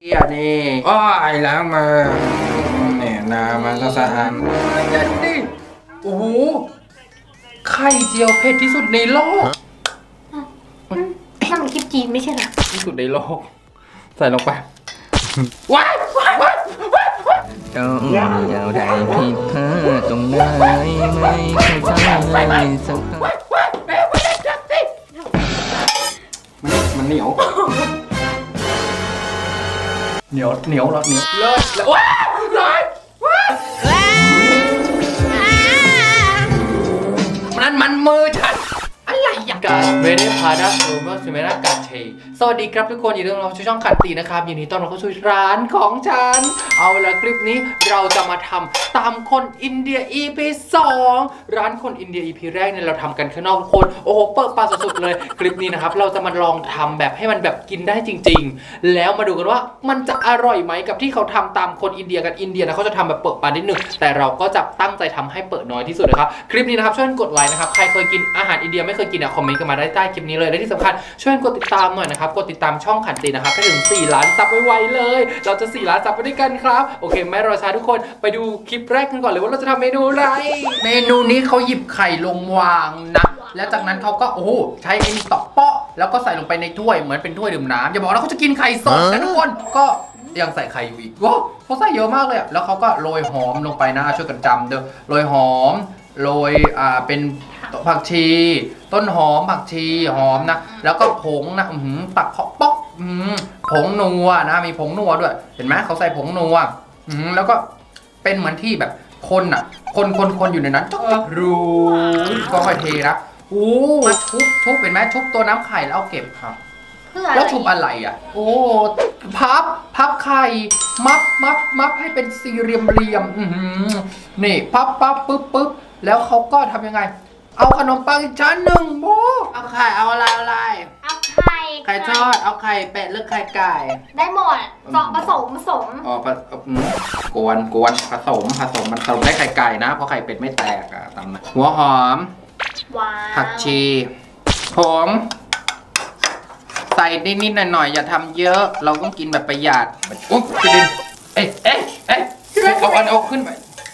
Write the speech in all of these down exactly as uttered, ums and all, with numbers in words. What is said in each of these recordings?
เดี๋ยวนี่อ้อยล้างมือเนี่ยน้ำมันสะอาดยันดิโอ้โหไข่เจียวเผ็ดที่สุดในโลกนั่นมันคลิปจีนไม่ใช่เหรอที่สุดในโลกใส่ลงไปว้ายว้ายว้ายว้ายเจ้าเจ้าใดผิดพลาดตรงไหนไม่เข้าใจสักครั้งมันเหนียวเหนียวเหนียวแล้วเหนียวเลยแล้วว้ายเลยนั่นมันมือฉันอะไรอย่างกันเวเดพาดาโอเมอร์ซิเมรากาเชสวัสดีครับทุกคนยินดีต้อนรับสู่ช่องขันตีนะครับยินดีต้อนรับเข้าสู่ร้านของฉันเอาละคลิปนี้เราจะมาทำตามคนอินเดีย อี พี สองร้านคนอินเดีย อี พี แรกเนี่ยเราทำกันข้างนอกทุกคนโอ้โหเปิดปากสุดๆเลยคลิปนี้นะครับเราจะมาลองทำแบบให้มันแบบกินได้จริงๆแล้วมาดูกันว่ามันจะอร่อยไหมกับที่เขาทำตามคนอินเดียกันอินเดียนะเขาจะทำแบบเปิดปากนิดนึงแต่เราก็จะตั้งใจทำให้เปิดน้อยที่สุดนะครับคลิปนี้นะครับช่วยกดไลค์นะครับใครเคยกินอาหารอินเดียไม่เคยกินคอมเมนต์กันมาได้ใต้คลิปนี้เลยและที่สำคัญช่วยกดติดตามหน่อยนะครับกดติดตามช่องขันตีนะครับให้ถึงสี่ล้านซับไวๆเลยเราจะสี่ล้านซับไปด้วยกันครับโอเคไม่รอช้าทุกคนไปดูคลิปแรกกันก่อนเลยว่าเราจะทำเมนูอะไรเมนูนี้เขาหยิบไข่ลงวางนะแล้วจากนั้นเขาก็โอ้โหใช้ไอ้นี่ตอกเปาะแล้วก็ใส่ลงไปในถ้วยเหมือนเป็นถ้วยดื่มน้ำอย่าบอกนะเขาจะกินไข่สดนะทุกคนก็ยังใส่ไข่อยู่อีกว้าวเขาใส่เยอะมากเลยแล้วเขาก็โรยหอมลงไปนะช่วยกันจำเด้อโรยหอมโรยอ่าเป็นผักชีต้นหอมผักชีหอมนะแล้วก็ผงนะอืมตักเคาะป๊อกอืมผงนัวนะมีผงนัวด้วยเห็นไหมเขาใส่ผงนัวอืมแล้วก็เป็นเหมือนที่แบบคนอ่ะคนคนคนอยู่ในนั้นจ๊อกรูก็ค่อยเทนะโอ้ชุบชุบเห็นไหมชุบตัวน้ำไข่แล้วเอาเก็บครับแล้วชุบอะไรอ่ะโอ้พับพับไข่มับมับมับให้เป็นสี่เหลี่ยมเหลี่ยมนี่พับปั๊บปึ๊บปึ๊บแล้วเขาก็ทำยังไงเอาขนมปังอีกชั้นหนึ่งโบเอาไข่เอาอะไรอะไรเอาไข่ไข่ทอดเอาไข่เป็ดหรือไข่ไก่ได้หมดสองผสมผสมอ๋อผสมกวนกวนผสมผสมมันผสมได้ไข่ไก่นะเพราะไข่เป็ดไม่แตกอะตามนะหัวหอมผักชีผงใส่นิดๆหน่อยๆอย่าทำเยอะเราต้องกินแบบประหยัดอุ๊บกระดิ่งเอ๊ะเอ๊ะเอ๊ะเอาอันเอาขึ้นไป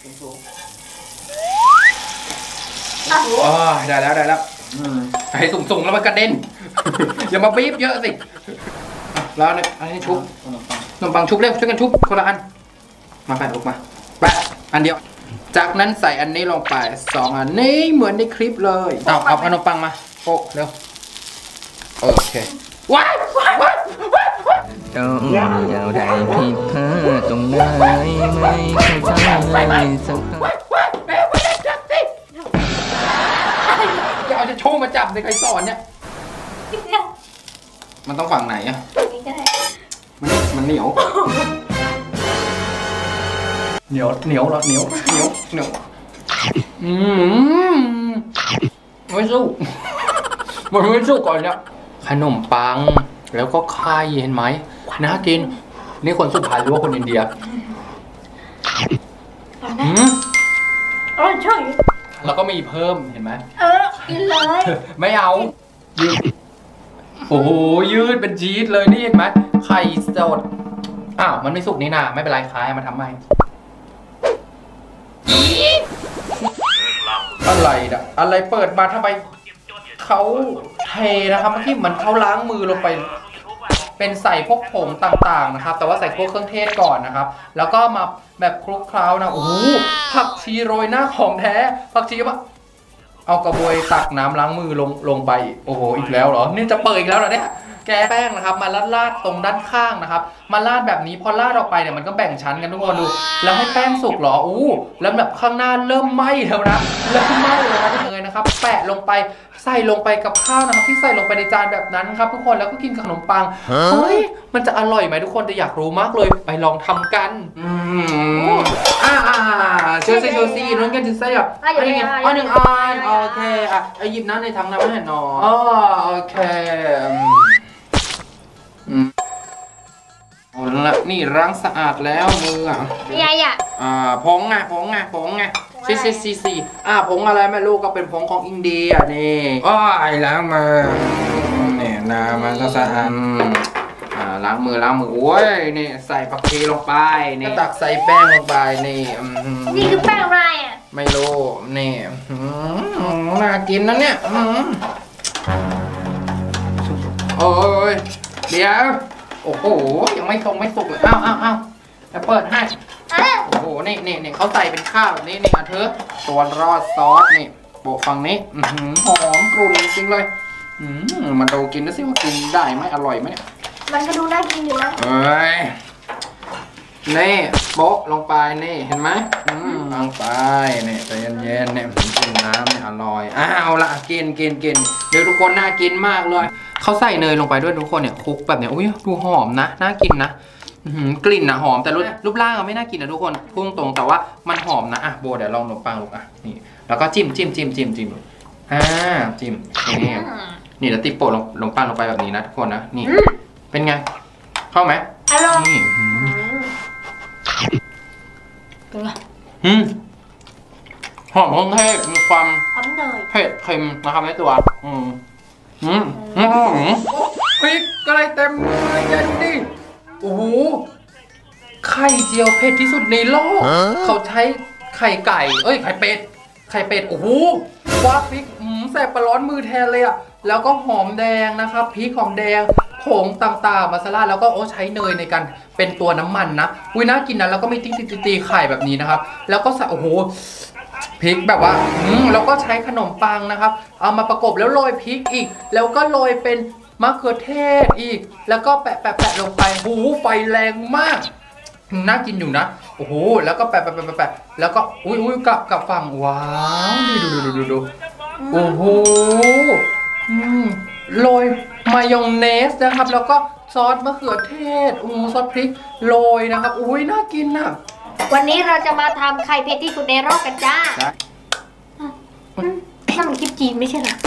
อ๋อได้แล้วได้แล้วให้สูงๆแล้วมันกระเด็นอย่ามาบีบเยอะสิแล้วเนี่ยอันนี้ชุบขนมปังชุบเร็วช่วยกันชุบคนละอันมาแปะลูกมาแปะอันเดียวจากนั้นใส่อันนี้ลงไปสองอันนี้เหมือนในคลิปเลยเอาเอาขนมปังมาโปะเร็วโอเคว้ายว้ายว้ายเจ้าเจ้าใดผิดพลาดตรงไหนไม่เข้าใจสักครั้งอย่าเอาจะโชว์มาจับในใครสอนเนี่ยมันต้องฝั่งไหนอะมันมันเหนียวเหนียวเหนียวเหรอเหนียวเหนียวเหนียวอืมไม่สู้มันไม่สู้ก่อนเนี่ยขนมปังแล้วก็ไข่เห็นไหมน่ากินนี่คนสุดท้ายหรือว่าคนอินเดียอืมอ๋อใช่แล้วก็มีเพิ่มเห็นไหมเออกินเลยไม่เอายืดโอ้โหยืดเป็นชีสเลยนี่เห็นไหมไข่สดอ้าวมันไม่สุกนี่นาไม่เป็นไรคล้ายมาทำไมอะไรด่ะอะไรเปิดมาทำไมเขาเทนะครับที่เหมือนเขาล้างมือลงไปเป็นใส่พวกผงต่างๆนะครับแต่ว่าใส่พวกเครื่องเทศก่อนนะครับแล้วก็มาแบบคลุกเคล้านะโอ้โหผักชีโรยหน้าของแท้ผักชีมาเอากระบวยตักน้ำล้างมือลงลงไปโอ้โหอีกแล้วเหรอนี่จะเปิดอีกแล้วเหรอเนี่ยแกแป้งนะครับมาลาดลาดตรงด้านข้างนะครับมาลาดแบบนี้พอลาดออกไปเนี่ยมันก็แบ่งชั้นกันทุกคนดูแล้วให้แป้งสุกเหรออู้แล้วแบบข้างหน้าเริ่มไหม้แล้วนะเริ่มไหม้แล้วนะเลยนะครับแปะลงไปใส่ลงไปกับข้าวนะครับที่ใส่ลงไปในจานแบบนั้นครับทุกคนแล้วก็กินกับขนมปังเฮ้ยมันจะอร่อยไหมทุกคนจะอยากรู้มากเลยไปลองทำกันอืมอ่าอ่าเชลซีเชลซีน้องกันจะใส่แบบอะไรเงี้ยอ๋อหนึ่งอันโอเคอ่ะไอหยิบน้ำในถังน้ำให้หน่อยอ๋อโอเคอืมเอาละนี่ล้างสะอาดแล้วมืออ่ะยายอ่ะอ่าผงอ่ะผงอ่ะผงอ่ะซีซีซีซีอ่าผงอะไรไม่รู้ก็เป็นผงของอินเดียนี่อ้อยล้างมือเนี่ยน้ำมันสะอาดอ่าล้างมือล้างมือโอ้ยนี่ใส่ผักชีลงไปนี่ตักใส่แป้งลงไปนี่นี่คือแป้งอะไรอ่ะไม่รู้นี่น่ากินนะเนี่ยโอ้ยเดี๋ยวโอ้โหยังไม่ทงไม่สุกเลยอ้าวอ้าวอ้าวจะเปิดให้โอ้โหนี่นี่นี่เขาใส่เป็นข้าวแบบนี้นี่อ่ะเธอตัวรอดซอสนี่โปะฝั่งนี้หอมกรุ่นจริงเลยมาดูกินนะสิว่ากินได้ไหมอร่อยไหมเนี่ยมันก็ดูน่ากินอยู่นะเอ้ยนี่โปะลงไปนี่เห็นไหมลงไปนี่ใจเย็นๆเนี่ยกินน้ำเนี่ยอร่อยอ้าวละกินกินกินเดี๋ยวทุกคนน่ากินมากเลยเขาใส่เนยลงไปด้วยทุกคนเนี่ยคลุกแบบเนี้ยอุ้ยดูหอมนะน่ากินนะกลิ่นนะหอมแต่รูปรูปร่างไม่น่ากินนะทุกคนพุ่งตรงแต่ว่ามันหอมนะอ่ะโบเดี๋ยวลองขนมปังลูกอ่ะนี่แล้วก็จิ้มจิ้มจิ้มจิ้มจิ้มอ่าจิ้มนี่นี่แล้วติโปะลงลงปังลงไปแบบนี้นะทุกคนนะนี่เป็นไงเข้าไหมอร่อยนี่เป็นไงอืมหอมเครื่องเทศมีความเผ็ดเค็มนะครับในตัวอืมอืมอืมพริกก็เลยเต็มเลยยันดิโอ้โหไข่เจียวเผ็ดที่สุดในโลกเขาใช้ไข่ไก่เอ้ยไข่เป็ดไข่เป็ดโอ้โหว่าพริกแสบประร้อนมือแทนเลยอ่ะแล้วก็หอมแดงนะครับพริกหอมแดงผงต่างๆมาซาลาแล้วก็โอ้ใช้เนยในการเป็นตัวน้ำมันนะอุ้ยน่ากินนะแล้วก็ไม่ตีตีตีไข่แบบนี้นะครับแล้วก็ใส่โอ้โหพริกแบบว่าอืมแล้วก็ใช้ขนมปังนะครับเอามาประกบแล้วโรยพริกอีกแล้วก็โรยเป็นมะเขือเทศอีกแล้วก็แปะแปะแปะลงไปหูไฟแรงมากน่ากินอยู่นะโอ้โหแล้วก็แปะแปะแปะแปะแล้วก็อุ้ยอุ้ยกลับกลับฝั่งว้าวดูดูดูดูดูโอ้โหโรยมายองเนสนะครับแล้วก็ซอสมะเขือเทศอู้ซอสพริกโรยนะครับอุ้ยน่ากินนะวันนี้เราจะมาทำไข่เผ็ดที่สุดในโลกกันจ้านั่นมันคลิปจีนไม่ใช่เหรอ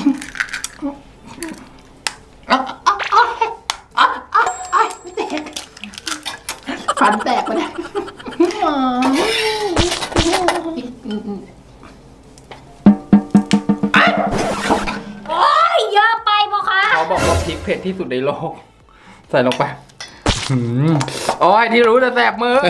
ฟันแตกไปเนี่ยโอ้ยเยอะไปพ่อคะเขาบอกว่าพริกเผ็ดที่สุดในโลกใส่ลงไปโอ้ยที่รู้แต่แสบมือ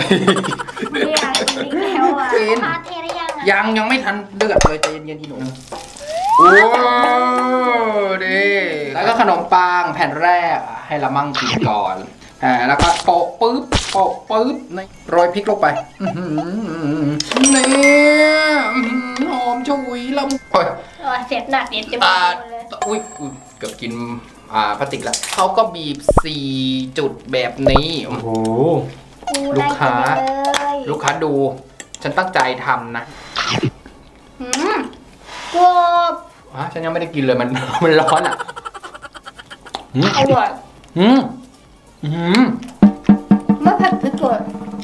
ยังยังไม่ทันเดือดเลยใจเย็นๆที่หนูโอ้ดีแล้วก็ขนมปังแผ่นแรกให้ละมั่งกินก่อนอ่าแล้วก็โปะปึ๊บโปะปึ๊บนี่โรยพริกลงไปนี่หอมฉุยละมุนโอ้ยเสียบหนักเสียบจะมาเลยอุ้ยเกือบกินอ่าพลาสติกแล้วเขาก็บีบสี่จุดแบบนี้โอ้โหลูกค้าลูกค้าดูฉันตั้งใจทำนะอืมกรอบอ่ะฉันยังไม่ได้กินเลยมันมันร้อนอ่ะอร่อยอืมอืมไม่เผ็ดพริกเลย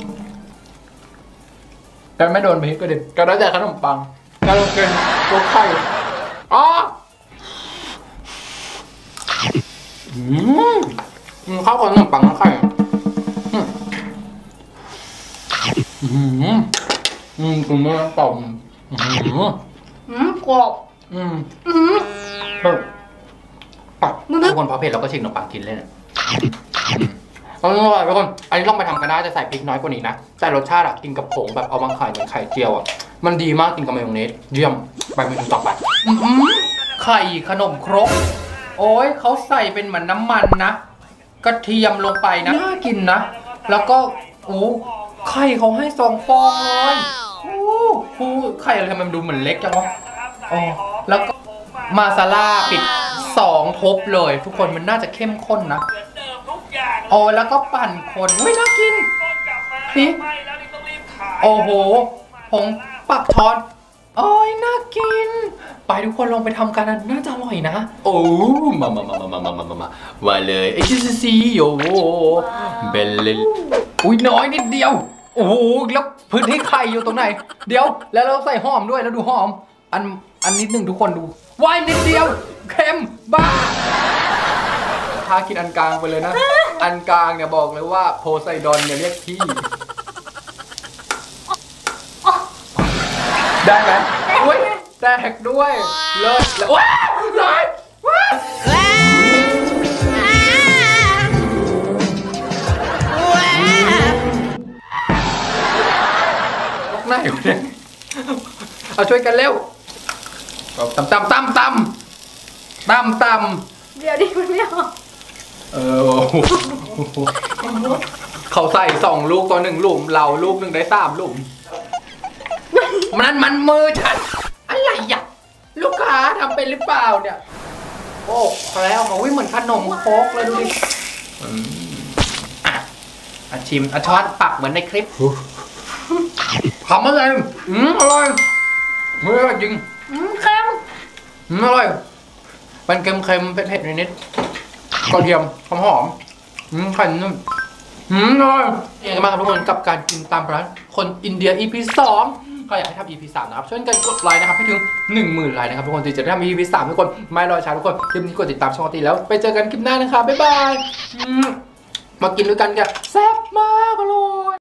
แต่ไม่โดนพริกก็ดิก็ได้แต่ขนมปังก็ลงกินตัวไข่อ๋ออืมข้าวกับขนมปังไข่อืมอืมคุณแม่ต่อมอืมอืมกรอบอืมอืมเออปักทุกคนพอเผ็ดเราก็ชิมขนมปังกินเลยนะเอาอร่อยทุกคนอันนี้ลองไปทำกันได้จะใส่พริกน้อยกว่านี้นะแต่รสชาติอะกินกับผงแบบเอาบางไข่เหมือนไข่เจียวอะมันดีมากกินกับมายองเนสเยี่ยมไปเมนูต่อไปไข่ขนมครกโอ้ยเขาใส่เป็นเหมือนน้ำมันนะกระเทียมลงไปนะน่ากินนะแล้วก็โอ้ไข่เขาให้สองฟองเลยโอ้โหไข่อะไรทำไมมันดูเหมือนเล็กจังวะอ๋อแล้วก็มาซาล่าปิดสองทบเลยทุกคนมันน่าจะเข้มข้นนะโอ้แล้วก็ปั่นคนอุ้ยน่ากินพริกโอ้โหผงปักช้อนโอ้ยน่ากินไปทุกคนลองไปทำกันน่าจะอร่อยนะโอ้มามามามามามามามามาเลยไอซีซีโอ้เบลเลอุ้ยน้อยนิดเดียวโอ้โหแล้วพื้นที่ไข่อยู่ตรงไหนเดี๋ยวแล้วเราใส่หอมด้วยแล้วดูหอมอันอันนิดหนึ่งทุกคนดูวายนิดเดียวเค็มบ้าพากินอันกลางไปเลยนะอันกลางเนี่ยบอกเลยว่าโพไซดอนเนี่ยเรียกพี่ได้ไหมอุ้ยแตกด้วยเลิศแล้วว้าวเลยว้าววะเนี่ยเอาช่วยกันเร็วตำตำตำตำตำตำเดี๋ยวดิมันไม่ออกเออเขาใส่สองลูกต่อหนึ่งหลุมเราลูกหนึ่งได้สามหลุมมันมันมือฉันอะไรอ่ะลูกค้าทำเป็นหรือเปล่าเนี่ยโอ้พอแล้วมาวิ่งเหมือนขนมโคกเลยดูดิอืมอ่ะอ่ะชิมอ่ะช้อนปักเหมือนในคลิปทำอะไรอืมอร่อยไม่อร่อยจริงอืมเค็มอืมอร่อยมันเค็มๆเผ็ดๆนิดๆกระเทียมหอมหอมๆอืมไข่นุ่มอืมอร่อยเองกันมากครับทุกคนกับการกินตามร้านคนอินเดีย อี พี สองใครอยากให้ทำ อี พี สามนะครับช่วยกันกดไลค์นะครับให้ถึง หนึ่งหมื่น ไลค์นะครับทุกคนที่จะได้ทำ อี พี สามทุกคนไม่รอช้าทุกคนคลิปนี้กดติดตามช่องตีแล้วไปเจอกันคลิปหน้านะครับบ๊ายบายอืมมากินด้วยกันกันแซ่บมาก